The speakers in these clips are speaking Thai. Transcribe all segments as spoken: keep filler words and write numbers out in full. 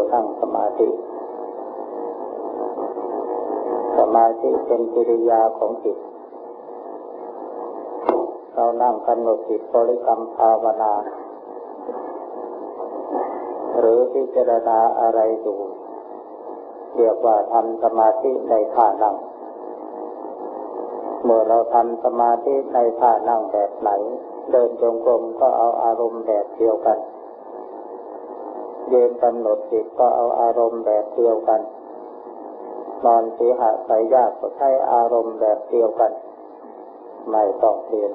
นั่งสมาธิสมาธิเป็นกิริยาของจิตเรานั่งกำหนดจิตบริกรรมภาวนาหรือพิจารณาอะไรอยู่เรียกว่าทำสมาธิในท่านั่งเมื่อเราทำสมาธิในท่านั่งแบบไหนเดินจงกรมก็เอาอารมณ์แบบเดียวกันยืนกำหนดจิตก็เอาอารมณ์แบบเดียวกันนอนสีหะสายญาติก็ใช้อารมณ์แบบเดียวกันไม่ต้องเปลี่ยน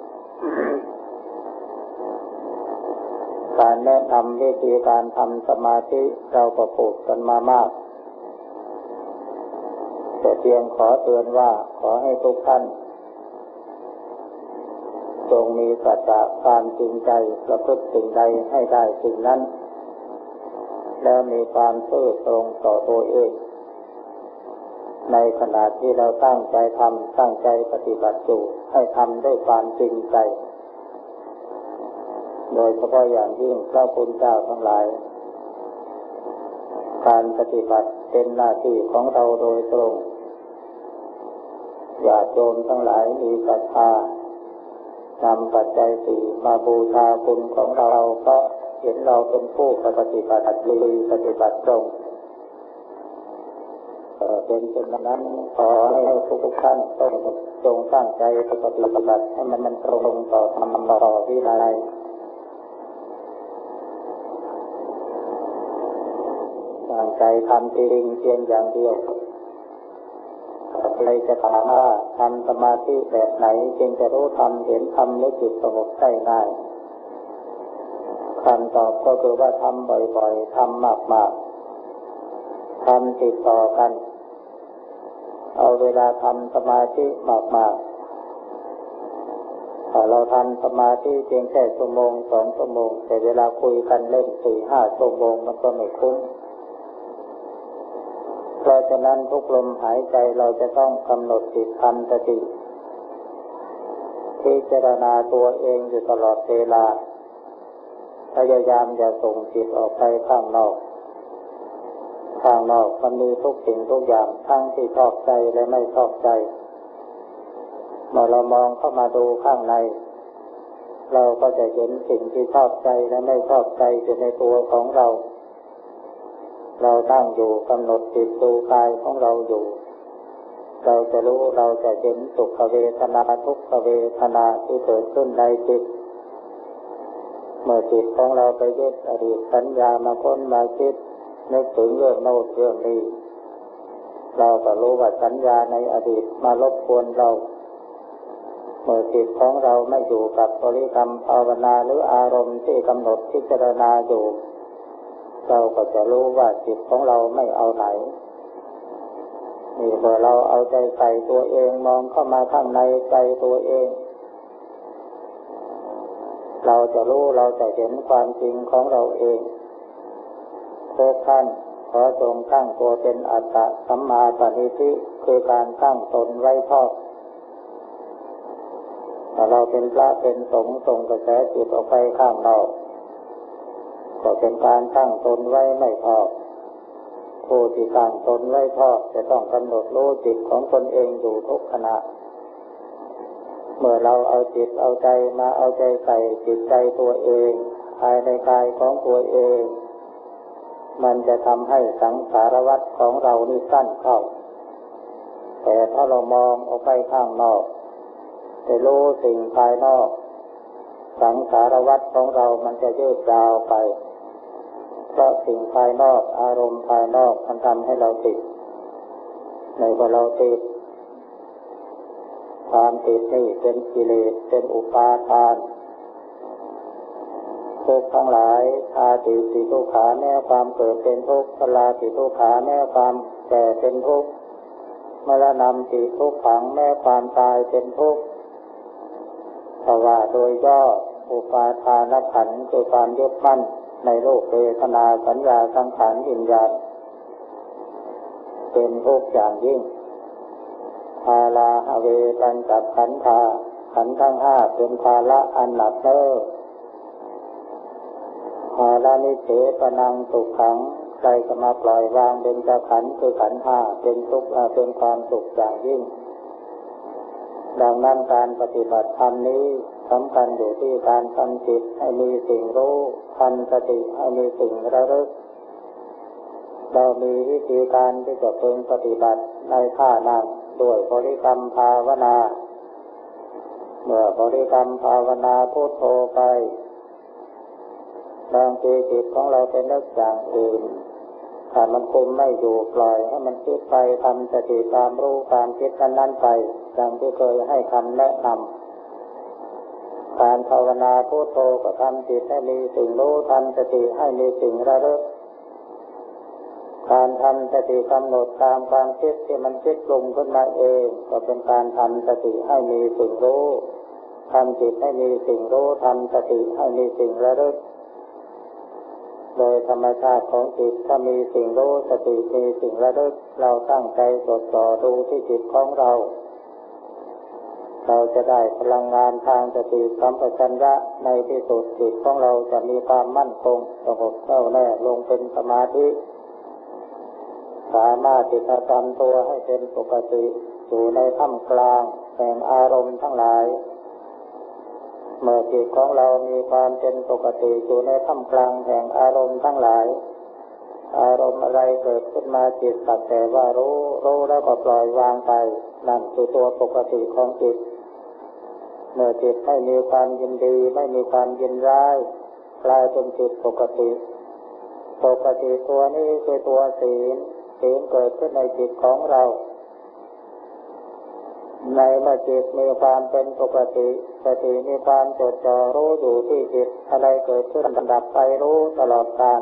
การแนะนำวิธีการทำสมาธิเราก็พูดกันมามากแต่เพียงขอเตือนว่าขอให้ทุกท่านจงมีสัจจะความจริงใจประพฤติสิ่งใดให้ได้สิ่งนั้นแล้วมีความซื่อตรงต่อตัวเองในขณะที่เราตั้งใจทำตั้งใจปฏิบัติอยู่ให้ทำด้วยความจริงใจโดยเฉพาะอย่างยิ่งพระคุณเจ้าทั้งหลายการปฏิบัติเป็นหน้าที่ของเราโดยตรงญาติโยมทั้งหลายมีศรัทธานำปัจจัยสี่มาบูชาคุณของเราก็เห็นเราเป็นผู้ปฏิบัติดีปฏิบัติตรงเป็นเช่นนั้นขอให้ทุกท่านต้องจงตั้งใจปฏิบัติให้มันมันตรงต่อธรรมต่อวินัยตั้งใจทำจริงเพียงอย่างเดียวใครจะถามว่าทำสมาธิแบบไหนจึงจะรู้ธรรมเห็นธรรมและจิตสงบได้ง่ายคำตอบก็คือว่าทำบ่อยๆทำมากๆทำติดต่อกันเอาเวลาทำสมาธิมากๆถ้าเราทำสมาธิเพียงแค่ชั่วโมงสองชั่วโมงแต่เวลาคุยกันเล่นสี่ห้าชั่วโมงมันก็ไม่คุ้มเพราะฉะนั้นทุกลมหายใจเราจะต้องกำหนดจิตทำสติพิจารณาตัวเองอยู่ตลอดเวลาพยายามอย่าส่งจิตออกไปข้างนอกข้างนอกมันมีทุกสิ่งทุกอย่างทั้งที่ชอบใจและไม่ชอบใจเมื่อเรามองเข้ามาดูข้างในเราก็จะเห็นสิ่งที่ชอบใจและไม่ชอบใจอยู่ในตัวของเราเราตั้งอยู่กำหนดจิตดูกายของเราอยู่เราจะรู้เราจะเห็นสุขเวทนาทุกขเวทนาที่เกิดขึ้นในจิตเมื่อจิตของเราไปยึดอดีตสัญญามาค้นมาคิดนึกถึงเรื่องโน้นเรื่องนี้เราก็รู้ว่าสัญญาในอดีตมารบกวนเราเมื่อจิตของเราไม่อยู่กับบริกรรมภาวนาหรืออารมณ์ที่กำหนดพิจารณาอยู่เราก็จะรู้ว่าจิตของเราไม่เอาไหนนี่พอเราเอาใจใส่ตัวเองมองเข้ามาข้างในใจตัวเองเราจะรู้เราจะเห็นความจริงของเราเองทุกท่านขอจงตั้งตัวเป็นอัตตะสัมมาปณิธิคือการตั้งตนไว้ชอบถ้าเราเป็นพระเป็นสงฆ์ส่งกระแสจิตออกไปข้างนอกก็เป็นการตั้งตนไว้ไม่ชอบผู้ที่ตั้งตนไว้ชอบจะต้องกำหนดรู้จิตของตนเองอยู่ทุกขณะเมื่อเราเอาจิตเอาใจมาเอาใจใส่จิตใจตัวเองภายในกายของตัวเองมันจะทำให้สังสารวัฏของเรานี่สั้นเข้าแต่ถ้าเรามองออกไปข้างนอกจะรู้สิ่งภายนอกสังสารวัฏของเรามันจะยืดยาวไปเพราะสิ่งภายนอกอารมณ์ภายนอกมันทำให้เราติดในพอเราติดความติดนี่เป็นกิเลสเป็นอุปาทานทุกข์ทั้งหลายอาติติทุกขาแม้ความเกิดเป็นทุกข์ชราติทุกขาแม้ความแก่เป็นทุกข์มรณะติทุกขังแม้ความตายเป็นทุกข์เพราะว่าโดยย่ออุปาทานขันธ์คือความยึดมั่นในรูปเวทนาสัญญาสังขารวิญญาณเป็นทุกข์อย่างยิ่งภาลาหเวปัญจขันธาขันธ์ทั้งห้าเป็นภาระอันหนักเน้อภาระนิเสปนังทุกขังคใจจะมาปล่อยวางเบญจขันธ์คือขันธ์ห้าเป็นสุขเป็นความสุขอย่างยิ่งดังนั้นการปฏิบัติธรรมนี้สำคัญอยู่ที่การทำจิตให้มีสิ่งรู้ทำสติให้มีสิ่งระลึกเรามีวิธีการที่จะพึงปฏิบัติในท่านั้นด้วยบริกรรมภาวนาเมื่อบริกรรมภาวนาพุทโธไปบางทีจิตของเราไปนึกอย่างอื่นถ้ามันคุมไม่อยู่ปล่อยให้มันคิดไปทำสติตามรู้การคิดนั้นๆไปดังที่เคยให้คำแนะนำการภาวนาพุทโธก็ทำจิตให้มีสิ่งรู้ทำสติให้มีสิ่งระลึกการทำสติกำหนดตามความคิดที่มันคิดปรุงขึ้นมาเองก็เป็นการทำสติให้มีสิ่งรู้ทำจิตให้มีสิ่งรู้ทำสติให้มีสิ่งระลึกโดยธรรมชาติของจิตถ้ามีสิ่งรู้สติมีสิ่งระลึกเราตั้งใจจดจ่อดูที่จิตของเราเราจะได้พลังงานทางสติสัมปชัญญะในที่สุดจิตของเราจะมีความมั่นคงสงบแน่วแน่ลงเป็นสมาธิสามารถที่จะทำตัวให้เป็นปกติอยู่ในท่ามกลางแห่งอารมณ์ทั้งหลายเมื่อจิตของเรามีความเป็นปกติอยู่ในท่ามกลางแห่งอารมณ์ทั้งหลายอารมณ์อะไรเกิดขึ้นมาจิตสักแต่ว่ารู้รู้แล้วก็ปล่อยวางไปนั่นคือตัวปกติของจิตเมื่อจิตไม่มีความยินดีไม่มีความยินร้ายกลายเป็นจิตปกติปกติตัวนี้คือตัวศีลศีลเกิดขึ้นในจิตของเราในเมื่อจิตมีความเป็นปกติสติมีความจดจ่อรู้อยู่ที่จิตอะไรเกิดขึ้นดับไปรู้ตลอดกาล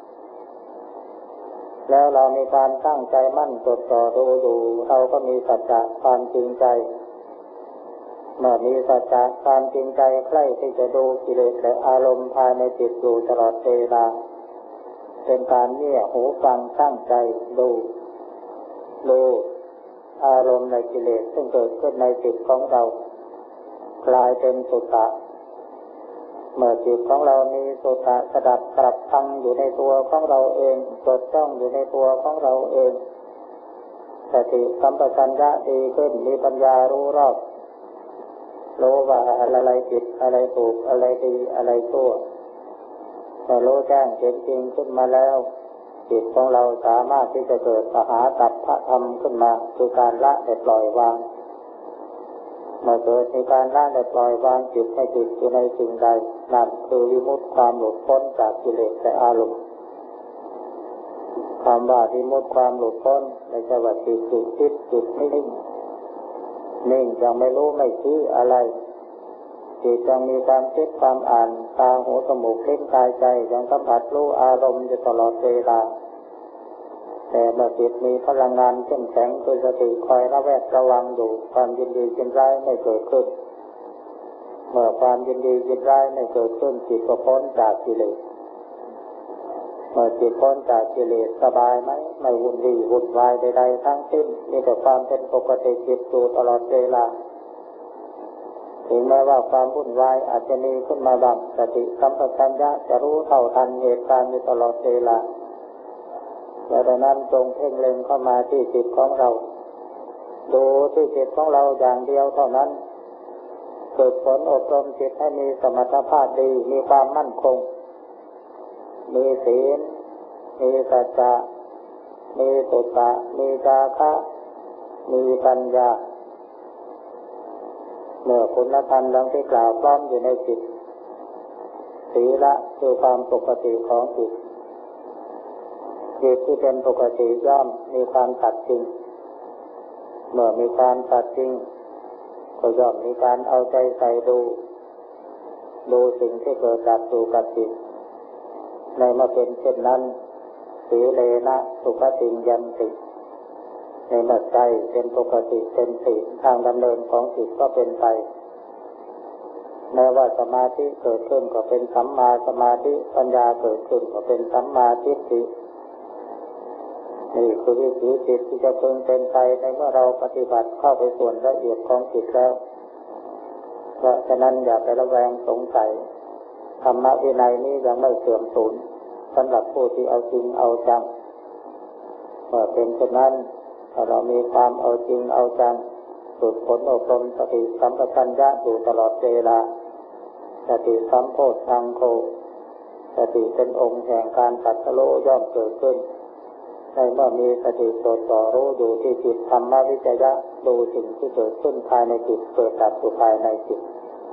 แล้วเรามีความตั้งใจมั่นจดจ่อดูอยู่เราก็มีสัจจะความจริงใจเมื่อมีสัจจะความจริงใจใกล้ที่จะดูกิเลสและอารมณ์ภายในจิตอยู่ตลอดเวลาเป็นการเงี่ยหูฟังตั้งใจดูดูอารมณ์ในกิเลสซึ่งเกิดขึ้นในจิตของเรากลายเป็นสุตตะเมื่อจิตของเรามีสุตตะสดับปรับฟังอยู่ในตัวของเราเองจดจ้องอยู่ในตัวของเราเองสติสัมปชัญญะดีขึ้นมีปัญญารู้รอบรู้ว่าอะไรผิดอะไรถูกอะไรดีอะไรชั่วเมื่อรู้แจ้งเห็นจริงขึ้นมาแล้วจิตของเราสามารถที่จะเกิดมหาตัปปะธรรมขึ้นมาคือการละและปล่อยวางเมื่อเกิดมีการละและปล่อยวางจิตให้จิตอยู่ในสิ่งใดนั่นคือวิมุตติความหลุดพ้นจากกิเลสและอารมณ์คำว่าวิมุตติความหลุดพ้นในจังหวะจิตจิตจิตจิตไม่นิ่งนิ่งยังไม่รู้ไม่ชี้อะไรจิตยังมีความคิดความอ่านตาหูจมูกลิ้นกายใจยังสัมผัสรู้อารมณ์อยู่ตลอดเวลาแต่เมื่อจิตมีพลังงานเข้มแข็งคือสติคอยระแวดระวังอยู่ความยินดียินร้ายไม่เกิดขึ้นเมื่อความยินดียินร้ายไม่เกิดขึ้นจิตก็พ้นจากกิเลสเมื่อจิตพ้นจากกิเลสสบายไหมไม่วุ่นวี่วุ่นวายใดๆทั้งสิ้นมีแต่ความเป็นปกติจิตอยู่ตลอดเวลาถึงแม้ว่าความวุ่นวายอาจจะมีขึ้นมาบ้างสติสัมปชัญญะจะรู้เท่าทันเหตุการณ์อยู่ตลอดเวลาดังนั้นจงเพ่งเล็งเข้ามาที่จิตของเราดูที่จิตของเราอย่างเดียวเท่านั้นฝึกฝนอบรมจิตให้มีสมรรถภาพดีมีความมั่นคงมีศีลมีสัจจะมีสุตตะมีจาคะมีปัญญาเมื่อคุณธรรมดังที่กล่าวพร้อมอยู่ในจิตศีละคือความปกติของจิตจิตที่เป็นปกติย่อมมีความสัตย์จริงเมื่อมีความสัตย์จริงก็ย่อมมีการเอาใจใส่ดูดูสิ่งที่เกิดดับอยู่กับจิตในเมื่อเป็นเช่นนั้นสีเลนะสุขติยันติในเมื่อใจเป็นปกติเป็นศีลทางดำเนินของจิตก็เป็นไปแม้ว่าสมาธิเกิดขึ้นก็เป็นสัมมาสมาธิปัญญาเกิดขึ้นก็เป็นสัมมาทิฏฐินี่คือวิถีจิตที่จะพึงเป็นไปในเมื่อเราปฏิบัติเข้าไปส่วนละเอียดของจิตแล้วเพราะฉะนั้นอย่าไประแวงสงสัยธรรมะวินัยนี้ยังไม่เสื่อมสูญสำหรับผู้ที่เอาจริงเอาจังเมื่อเป็นเช่นนั้นถ้าเรามีความเอาจริงเอาจังฝึกฝนอบรมสติสัมปชัญญะอยู่ตลอดเวลาสติสัมโพชฌังโฆสติเป็นองค์แห่งการตรัสรู้ย่อมเกิดขึ้นในเมื่อมีสติจดจ่อรู้อยู่ที่จิตธรรมวิจยะดูสิ่งที่เกิดขึ้นภายในจิตเกิดดับอยู่ภายในจิต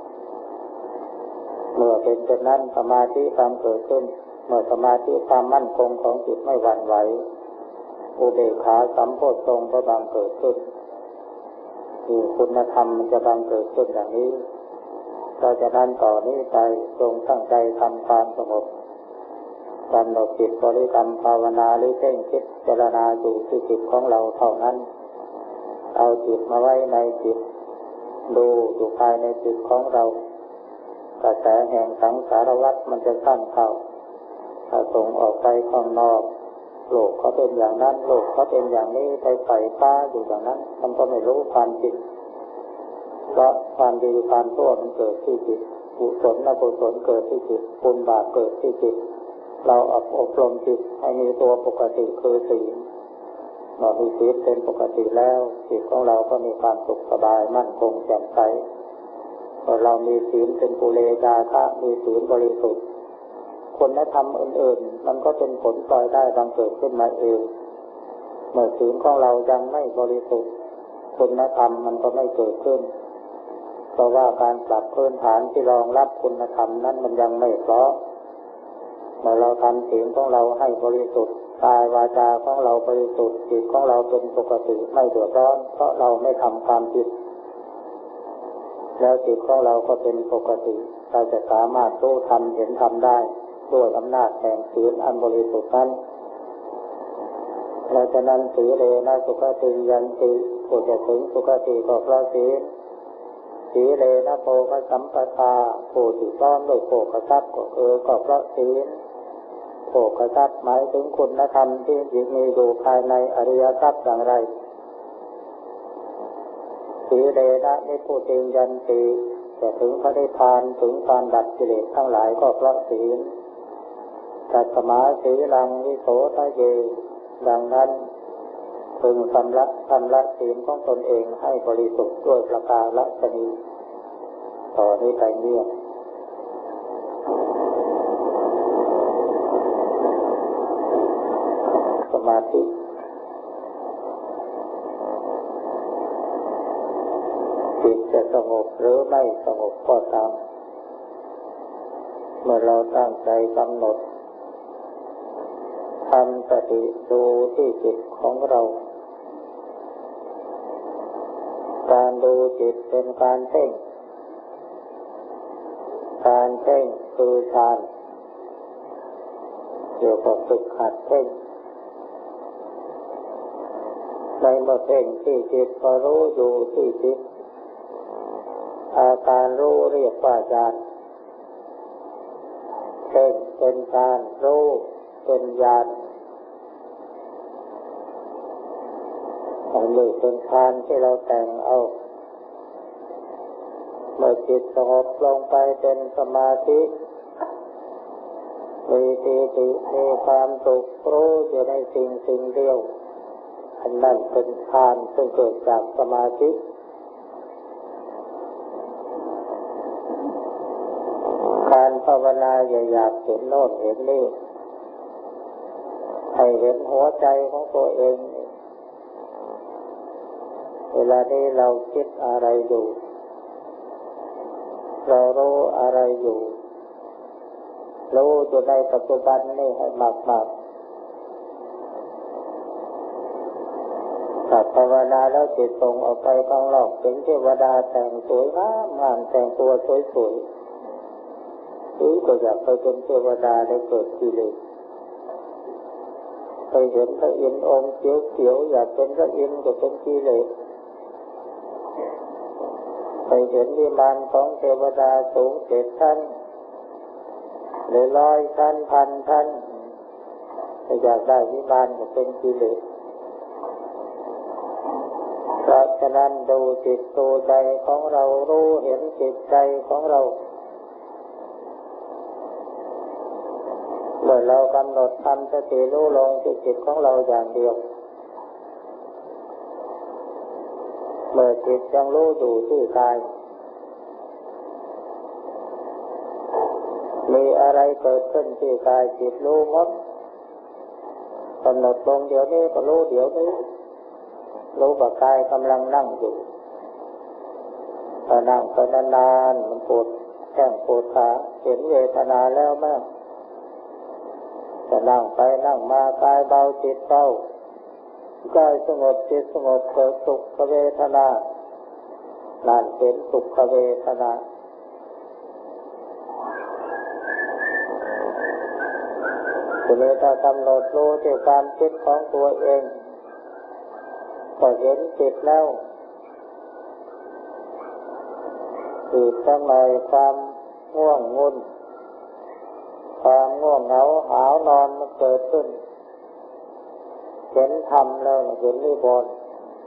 เมื่อเป็นเช่นนั้นสมาธิความเกิดขึ้นเมื่อสมาธิความมั่นคงของจิตไม่หวั่นไหวอุเบกขาสัมโพชฌงค์ก็บังเกิดขึ้นที่คุณธรรมจะบังเกิดขึ้นอย่างนี้เราจะนั้นต่อนี้ไปจงตั้งใจทำความสงบกำหนดจิตบริกรรมภาวนาหรือเพ่งคิดเจรณาอยู่ที่จิตของเราเท่านั้นเอาจิตมาไว้ในจิตดูอยู่ภายในจิตของเรากระแสแห่งสังสารวัฏมันจะสั้นเข้าถ้าส่งออกไปข้างนอกโลกเขาเป็นอย่างนั้นโลกเขาเป็นอย่างนี้ไปใส่ฟ้าอยู่อย่างนั้นมันก็ไม่รู้ความจริงเพราะความดีความชั่วมันเกิดที่จิตกุศลอกุศลเกิดที่จิตบุญบาปเกิดที่จิตเราอบอบรมจิตให้มีตัวปกติคือศีลเมื่อมีศีลเป็นปกติแล้วจิตของเราก็มีความสุขสบายมั่นคงแจ่มใสเมื่อเรามีศีลเป็นปุเรชาคะมีศีลบริสุทธิ์คุณธรรมอื่นๆมันก็เป็นผลปล่อยได้บังเกิดขึ้นมาเองเมื่อศีลของเรายังไม่บริสุทธิ์คุณธรรมมันก็ไม่เกิดขึ้นเพราะว่าการปรับพื้นฐานที่รองรับคุณธรรมนั้นมันยังไม่พร้อมเมื่อเราทำศีลของเราให้บริสุทธิ์กายวาจาของเราบริสุทธิ์จิตของเราเป็นปกติไม่เดือดร้อนเพราะเราไม่ทำความผิดแล้วจิตของเราก็เป็นปกติเราจะสามารถรู้ธรรมเห็นธรรมได้ด้วยอำนาจแห่งศีลอันบริสุทธิ์นั้นเราจะนั้นสีเลนะสุขติยันติผู้จะถึงสุขติก็เพราะศีลสีเลนะโภคสัมปทาผู้ที่ซ้อมด้วยโภคทรัพย์ก็คือก็เพราะศีลโภคทรัพย์หมายถึงคุณธรรมที่มีอยู่ภายในอริยทรัพย์อย่างไรสีเลนะนิพพุติยันติจะถึงพระนิพพานถึงความดับกิเลสทั้งหลายก็เพราะศีลตัสมาสีลังวิโสทะเยดังนั้นพึงชำระชำระศีลของตนเองให้บริสุทธิ์ด้วยประการฉนี้ต่อนี้ไปเนี่ยสมาธิจิตจะสงบหรือไม่สงบก็ตามเมื่อเราตั้งใจกำหนดทำสติดูที่จิตของเราการดูจิตเป็นการเพ่งการเพ่งคือฌานเกี่ยวกับฝึกหัดเพ่งในเมื่อเพ่งที่จิตก็รู้อยู่ที่จิตอาการรู้เรียกว่าฌานเพ่งเป็นฌานรู้เป็นญาณอันนี้เป็นฌานที่เราแต่งเอาเมื่อจิตสงบลงไปเป็นสมาธิมีปีติมีความสุขรู้อยู่ในสิ่งสิ่งเดียวอันนั้นเป็นฌานซึ่งเกิดจากสมาธิการภาวนาอย่าอยากเห็นโน่นเห็นนี่ให้เห็นหัวใจของตัวเองเวลานี้เราคิดอะไรอยู่เรารู้อะไรอยู่รู้อยู่ในปัจจุบันนี่ให้มากๆถ้าภาวนาแล้วจิตส่งออกไปข้างนอกถึงเทวดาแต่งสวยงามงามแต่งตัวสวยๆหรือก็อยากไปเป็นเทวดาได้เกิดกิเลสไปเห็นพระอินทร์องค์เขียวๆอยากเป็นพระอินทร์ก็เป็นกิเลสไปเห็นวิมานของเทวดาสูงเจ็ดชั้นหรือร้อยชั้นพันชั้นอยากได้วิมานก็เป็นกิเลสเพราะฉะนั้นดูจิตดูใจของเรารู้เห็นจิตใจของเราเมื่อเรากำหนดทำสติรู้ลงที่จิตของเราอย่างเดียวเมื่อจิตยังรู้อยู่ที่กายมีอะไรเกิดขึ้นที่กายจิตรู้หมดกำหนดลงเดี๋ยวนี้ก็รู้เดี๋ยวนี้รู้ว่ากายกำลังนั่งอยู่ถ้านั่งไปนานๆมันปวดแข้งปวดขาเห็นเวทนาแล้วแม่จะนั่งไปนั่งมากายเบาจิตเบากายสงบจิตสงบเกิดสุขเวทนานั่นเป็นสุขเวทนาทีนี้ถ้ากำหนดรู้ที่ความคิดของตัวเองก็เห็นจิตแล้วอีกสักหน่อยความง่วงงุนความง่วงเหงาหาวนอนมันเกิดขึ้นเห็นธรรมแล้วเห็นนิวรณ์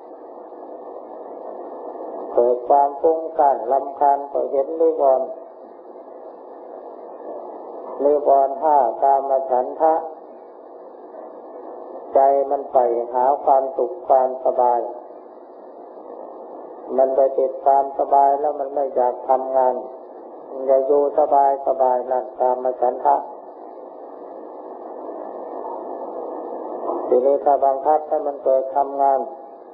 เกิดความฟุ้งซ่านรำคาญก็เห็นนิวรณ์นิวรณ์ห้ากามฉันทะใจมันไปหาความสุขความสบายมันไปติดความสบายแล้วมันไม่อยากทำงานมันอยากอยู่สบายสบายนั่นกามฉันทะทีนี้ถ้าบังคับให้มันเกิดทำงาน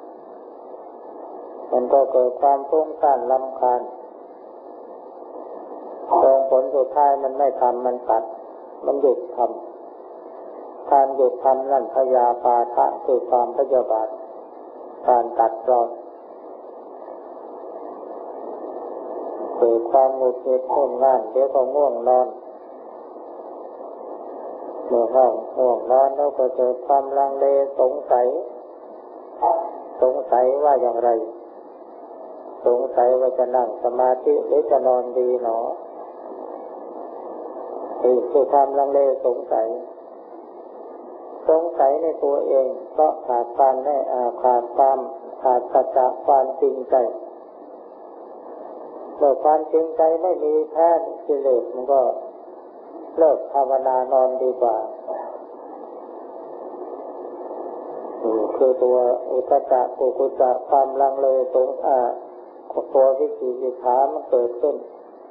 มันก็เกิดความฟุ้งซ่านรำคาญส่งผลสุดท้ายมันไม่ทำมันตัดมันหยุดทำการหยุดทำนั่นพยาปาทะคือความพยาบาทการตัดรอนเกิดความหงุดหงิดง่วงง่านเดี๋ยวก็ง่วงนอนเมื่อห้องง่วงนอนแล้วก็เกิดความลังเลสงสัยสงสัยว่าอย่างไรสงสัยว่าจะนั่งสมาธิหรือจะนอนดีหนอนี่คือความลังเลสงสัยสงสัยในตัวเองเพราะขาดความแน่ขาดความขาดสัจจะความจริงใจเมื่อความจริงใจไม่มีแท้กิเลสมันก็เลิกภาวนานอนดีกว่าคือตัวอุทธัจจะกุกุจจะความลังเลสงสัยตัววิจิกิจฉามันเกิดขึ้น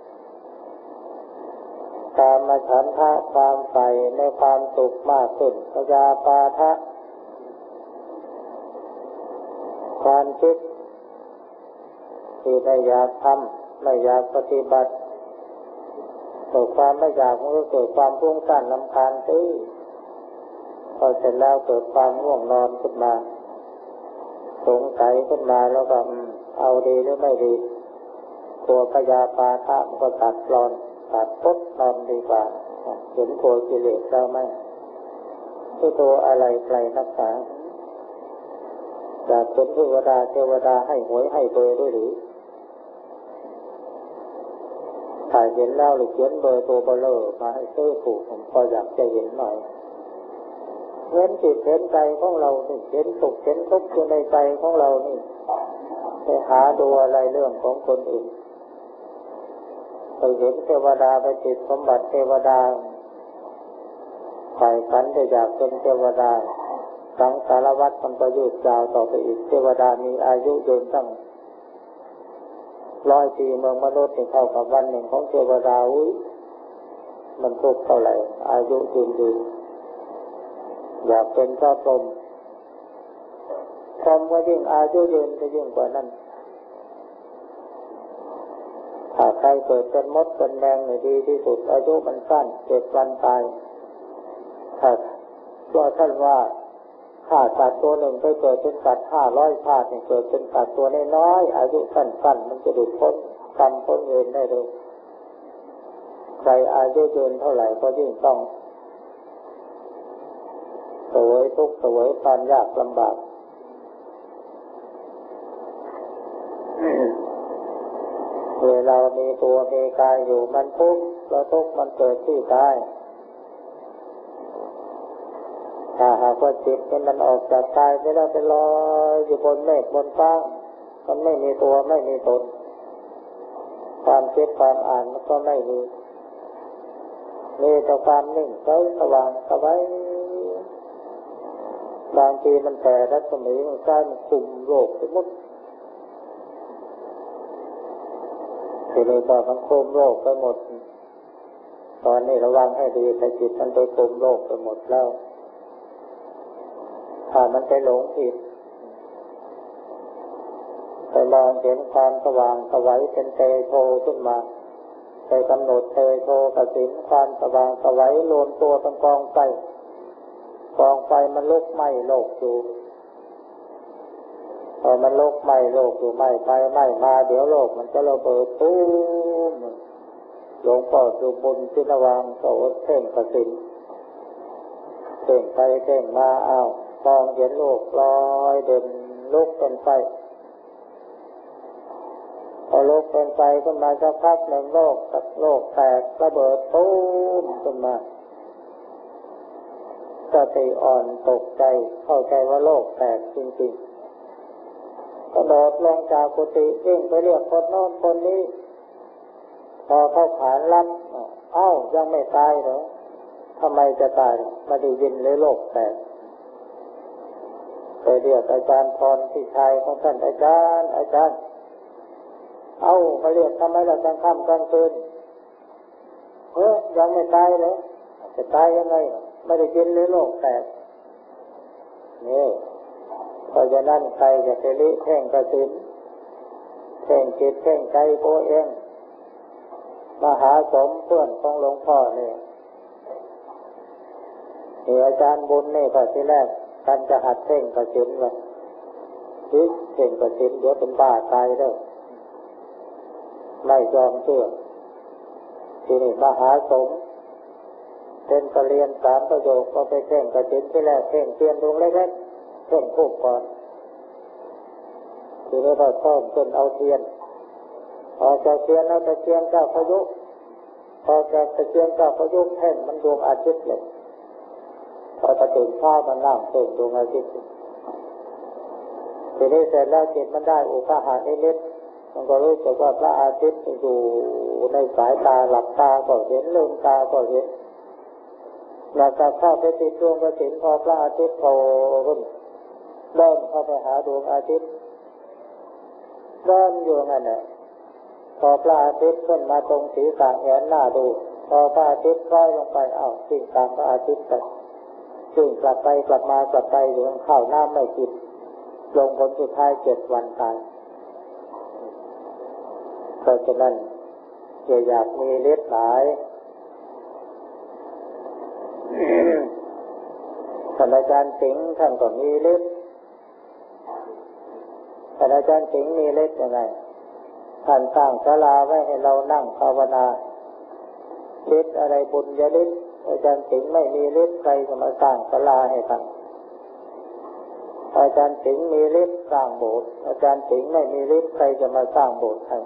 กามฉันทะความใฝ่ในความสุขมากขึ้นพยาปาทะความคิดที่ไม่อยากทำไม่อยากปฏิบัติเกิดความไม่อยากมันก็เกิดความฟุ้งซ่านรำคาญตื้อพอเสร็จแล้วเกิดความง่วงนอนขึ้นมาสงสัยขึ้นมาแล้วก็เอาดีหรือไม่ดีตัวพยาปาทะมันก็ตัดรอนตัดปุ๊บนอนดีกว่าเห็นตัวกิเลสแล้วไหมที่ตัวอะไรไกลนักหนาอยากเป็นเทวดาเทวดาให้หวยให้เบอร์ด้วยหรือถ้าเห็นแล้วหรือเขียนเบอร์ตัวเบลอมาให้ซื้อถูกผมก็อยากจะเห็นหน่อยเห็นจิตเห็นใจของเรานี่เห็นสุขเห็นทุกข์อยู่ในใจของเรานี่ไปหาดูอะไรเรื่องของคนอื่นไปเห็นเทวดาไปติดสมบัติเทวดาฝ่ายฝันจะอยากเป็นเทวดาสังสารวัฏมันก็ยืดยาวต่อไปอีกเทวดามีอายุยืนตั้งร้อยปีเมืองมนุษย์นี่เท่ากับวันหนึ่งของเทวดาอุ้ยมันทุกข์เท่าไหร่อายุยืนยืนอยากเป็นเจ้าพรหมพรหมก็ยิ่งอายุยืนจะยิ่งกว่านั้นถ้าใครเกิดเป็นมดเป็นแมงเนี่ยดีที่สุดอายุมันสั้นเจ็ดวันตายถ้าว่าท่านว่าถ้าสัตว์ตัวหนึ่งไปเกิดเป็นสัตว์ห้าร้อยชาติเนี่ยเกิดเป็นสัตว์ตัวน้อยๆอายุสั้นๆมันจะหลุดพ้นกรรมพ้นเวรได้เร็วใครอายุยืนเท่าไหร่ก็ยิ่งต้องเสวยทุกข์เสวยความยากลำบากเวลามีตัวมีกายอยู่มันทุกข์แล้วทุกข์มันเกิดที่กายถ้าหากว่าจิตมันออกจากกายไปแล้วไปลอยอยู่บนเมฆบนฟ้ามันไม่มีตัวไม่มีตนความคิดความอ่านมันก็ไม่มีมีแต่ความนิ่งใสสว่างสบายบางทีมันแต่รัศมีมันกลายมันคุมโลกไปหมดทีนี้ก็มันคุมโลกไปหมดตอนนี้ระวังให้ดีแต่จิตมันไปคุมโลกไปหมดแล้วถ้ามันไปหลงผิดไปมองเห็นความสว่างสวัยเป็นเตโชขึ้นมาไปกำหนดเตโชกสินความสว่างสวัยรวมตัวเป็นกองไฟกองไฟมันลุกไหม้โลกอยู่พอมันลุกไหม้โลกอยู่ไหม้ไปไหม้มาเดี๋ยวโลกมันจะระเบิดตุ้มหลวงพ่อสุบุญชินวังโสเพ่งกสินเพ่งไปเพ่งมาอ้าวมองเห็นโลกลอยเด่นลุกเป็นไฟพอลุกเป็นไฟขึ้นมาสักพักหนึ่งโลกโลกแตกระเบิดตุ้มขึ้นมาสติอ่อนตกใจเข้าใจว่าโลกแตกจริงๆกระโดดลงจากกุฏิวิ่งไปเรียกคนโน้นคนนี้พอเข้าขานรับเอ้ายังไม่ตายเหรอทำไมจะตายไม่ได้ยินเลยโลกแตกไปเรียกอาจารย์พรพี่ชายของท่านอาจารย์อาจารย์เอ้ามาเรียกทำไมล่ะกลางค่ำกลางคืนเฮ้ยยังไม่ตายเหรอจะตายยังไงไม่ได้ยินเลยโลกแตกนี่เพราะฉะนั้นใครจะไปลิเพ่งกสินเพ่งจิตเพ่งใจตัวเองมหาสมเพื่อนของหลวงพ่อเนี่ยนี่อาจารย์บุญนี่ก็ที่แรกท่านจะหัดเพ่งกสินเลยคิดเพ่งกสินเดี๋ยวเป็นบ้าตายเลยไม่ยอมเชื่อที่นี่มหาสมเป็นกระเรียนสามประโยคก็ไปเพ่งกสินที่แรกเพ่งเทียนดวงเล็กๆเพ่งคู่ก่อนทีนี้ก็เพิ่มจนเอาเทียนพอจะเทียนแล้วจะเทียนเจ้าพยุพอจะเทียนเจ้าพยุเพ่งมันดวงอาทิตย์เลยพอจะตื่นเช้ามันนั่งเพ่งดวงอาทิตย์ทีนี้เสร็จแล้วจิตมันได้อุปหานิมิตมันก็รู้สึกว่าพระอาทิตย์อยู่ในสายตาหลับตาก็เห็นลืมตาก็เห็นแล้วก็เข้าไปติดดวงกสิณพอพระอาทิตย์โผล่ขึ้นเดินเข้าไปหาดวงอาทิตย์เดินอยู่งั้นแหละพอพระอาทิตย์ขึ้นมาตรงศีรษะแงนหน้าดูพอพระอาทิตย์คล้อยลงไปอ้าวสิ่งตามพระอาทิตย์ไปสิ่งกลับไปกลับมากลับไปอยู่ข้าวน้ำไม่กินลงผลสุดท้ายเจ็ดวันตายเพราะฉะนั้นอย่าอยากมีฤทธิ์หลายท่านอาจารย์สิงห์ท่านก็มีฤทธิ์ท่านอาจารย์สิงห์มีฤทธิ์ยังไงท่านสร้างศาลาไว้ให้เรานั่งภาวนาฤทธิ์อะไรบุญญาฤทธิ์อาจารย์สิงห์ไม่มีฤทธิ์ใครจะมาสร้างศาลาให้ท่านอาจารย์สิงห์มีฤทธิ์สร้างโบสถ์อาจารย์สิงห์ไม่มีฤทธิ์ใครจะมาสร้างโบสถ์ให้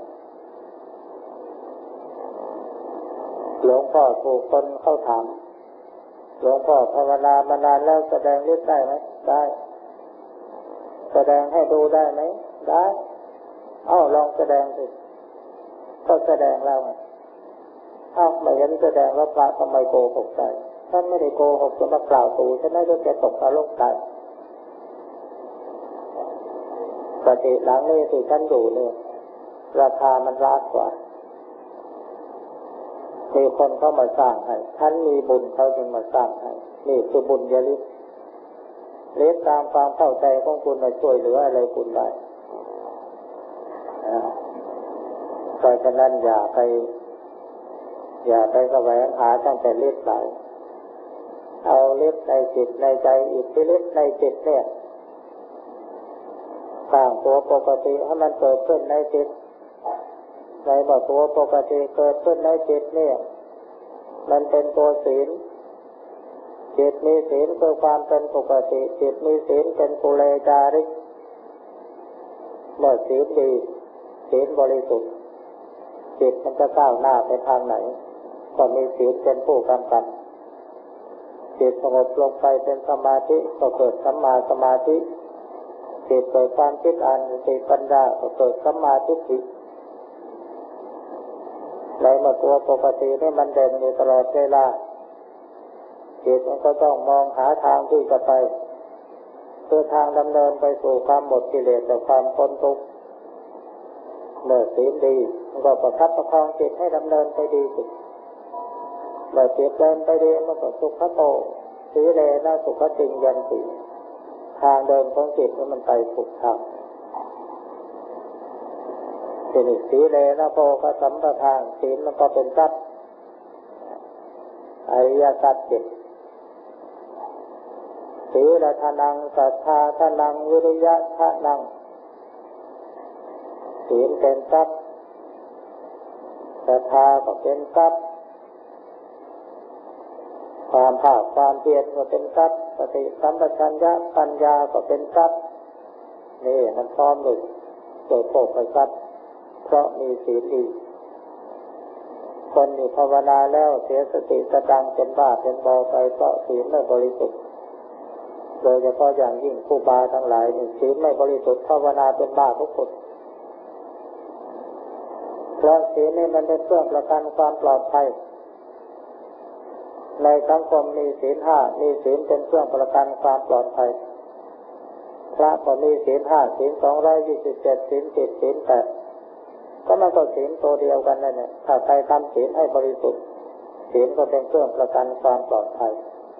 หลวงพ่อถูกคนเข้าถามหลวงพ่อภาวนามานานแล้วแสดงฤทธิ์ได้ไหมได้แสดงให้ดูได้ไหมได้เอ้าลองแสดงสิก็แสดงแล้วเอ้าไม่เห็นแสดงแล้วพระทำไมโกหกใจท่านไม่ได้โกหกจะมากล่าวตู่ฉันไม่ได้จะตกนรกตายปกติหลังนี้ที่ท่านอยู่เนี่ยราคามันราคากว่ามีคนเข้ามาสร้างให้ท่านมีบุญเขาจึงมาสร้างให้นี่คือบุญญาฤทธิ์ฤทธิ์ตามความเข้าใจของคุณมาช่วยเหลืออะไรคุณได้เพราะฉะนั้นอย่าไปอย่าไปแสวงหาตั้งแต่ฤทธิ์ไหนเอาฤทธิ์ในจิตในใจอิทธิฤทธิ์ในจิตเนี่ยสร้างตัวปกติให้มันเกิดขึ้นในจิตในเมื่อตัวปกติเกิดขึ้นในจิตเนี่ยมันเป็นตัวศีลจิตมีศีลคือความเป็นปกติจิตมีศีลเป็นกุเลจาริกเมื่อศีลดีศีลบริสุทธิ์จิตมันจะก้าวหน้าไปทางไหนก็มีศีลเป็นผู้กำกับจิตสงบลงไปเป็นสมาธิก็เกิดสัมมาสมาธิจิตเกิดความคิดอ่านสติปัญญาก็เกิดสัมมาทิฏฐิในเมื่อตัวปกตินี่มันเด่นอยู่ตลอดเวลาจิตมันก็ต้องมองหาทางที่จะไปคือทางดำเนินไปสู่ความหมดกิเลสและความพ้นทุกข์เมื่อศีลดีมันก็ประคับประคองจิตให้ดำเนินไปดีสิเมื่อจิตเดินไปดีมันก็สุขโตสีเลนะสุขจริงยันติทางเดินของจิตมันไปถูกทางทีนี้สีเลนะโพกสัมปทานศีลมันก็เป็นทรัพย์อริยทรัพย์จิตศีลทานังศรัทธาทานังวิริยะทานังศีลเป็นทรัพย์ศรัทธาก็เป็นทรัพย์ความภาคความเพียรก็เป็นทรัพย์สติสัมปชัญญะปัญญาก็เป็นทรัพย์นี่มันพร้อมเลยโดยโภคทรัพย์เพราะมีศีลดีคนที่ภาวนาแล้วเสียสติสตังเป็นบ้าเป็นบอไปเพราะศีลไม่บริสุทธิ์โดยเฉพาะอย่างยิ่งครูบาทั้งหลายนี่ศีลไม่บริสุทธิ์ภาวนาเป็นบ้าทุกคนเพราะศีลนี่มันเป็นเครื่องประกันความปลอดภัยในสังคมมีศีลห้ามีศีลเป็นเครื่องประกันความปลอดภัยพระก็มีศีลห้าศีลสองร้อยยี่สิบเจ็ดศีลสิบศีลแปดก็มันก็ศีลตัวเดียวกันนั่นแหละถ้าใครทำศีลให้บริสุทธิ์ศีลก็เป็นเครื่องประกันความปลอดภัย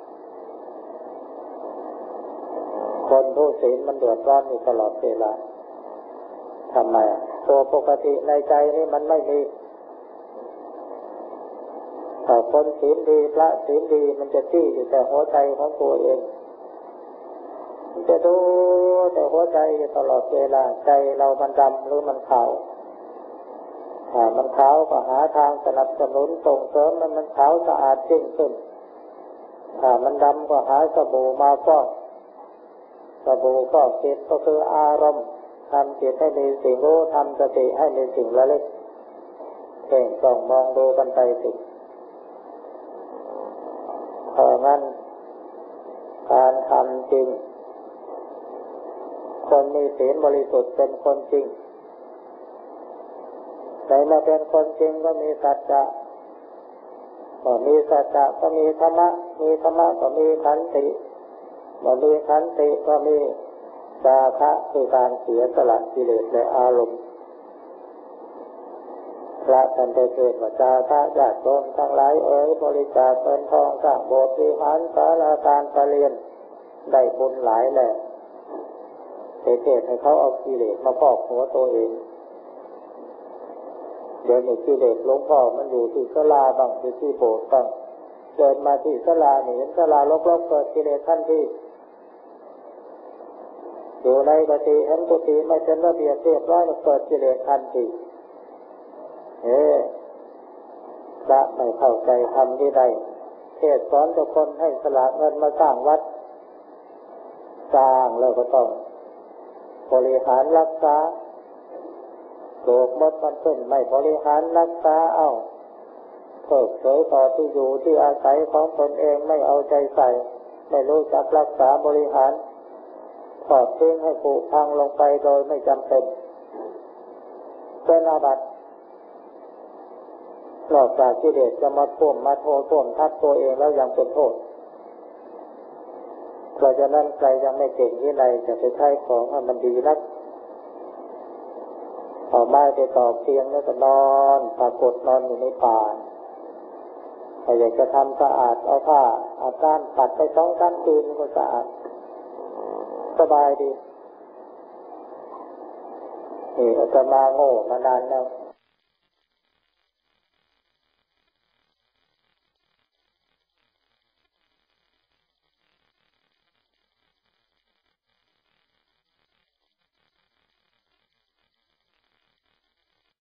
คนผู้ศีลมันเดือดร้อนอยู่ตลอดเวลาทำไมตัวปกติในใจนี่มันไม่มีถ้าคนศีลดีพระศีลดีมันจะจี้อยู่แต่หัวใจของตัวเองมันจะดูแต่หัวใจอยู่ตลอดเวลาใจเรามันดำหรือมันขาวถ้ามันขาวก็หาทางสนับสนุนส่งเสริมมันมันขาวสะอาดยิ่งขึ้นถ้ามันดำก็หาสบู่มาฟอกสบู่ฟอกจิตก็คืออารมณ์ทำจิตให้มีสิ่งรู้ทำสติให้มีสิ่งระลึกเพ่งจ้องมองดูกันไปสิเพราะงั้นการทำจริงคนมีศีลบริสุทธิ์เป็นคนจริงในเมื่อเป็นคนจริงก็มีสัจจะก็มีสัจจะก็มีธรรมะมีธรรมะก็มีขันติเมื่อมีขันติก็มีจาคะคือการเสียสละกิเลสและอารมณ์พระท่านได้เทศน์ว่าจาคะญาติโยมทั้งหลายเอ๋ยบริจาคเงินทองสร้างโบสถ์วิหารศาลาการประเรียนได้บุญหลายแหละเทศน์ให้เขาเอากิเลสมาพอกหัวตัวเองเดี๋ยวนี้กิเลสหลวงพ่อมันอยู่ที่ศาลาบ้างอยู่ที่โบสถ์บ้างเดินมาที่ศาลานี่เห็นศาลารกๆเกิดกิเลสทันทีอยู่ในกุฏิเห็นกุฏิไม่เป็นระเบียบเรียบร้อยมันเกิดกิเลสทันทีเอ๊ะพระไม่เข้าใจธรรมที่ใดเทศสอนทุกคนให้สละเงินมาสร้างวัดสร้างแล้วก็ต้องบริหารรักษาโลกมดมันขึ้นไม่บริหารรักษาเอ้าเพิกเฉยต่อที่อยู่ที่อาศัยของตนเองไม่เอาใจใส่ไม่รู้จักรักษาบริหารทอดทิ้งให้ผุพังลงไปโดยไม่จำเป็นเป็นอาบัตินอกจากกิเลสจะมาท่วมมาโทษท่วมทับตัวเองแล้วยังเป็นโทษเพราะฉะนั้นใครยังไม่เก่งที่ไหนจะไปใช้ของให้มันดีนักเอาไม้ไปตอกเตียงแล้วก็นอนปรากฏนอนอยู่ในป่าถ้าอยากจะทำสะอาดเอาผ้าเอาก้านปัดไปสองสามคืนก็สะอาดสบายดีนี่อาตมาโง่มานานแล้ว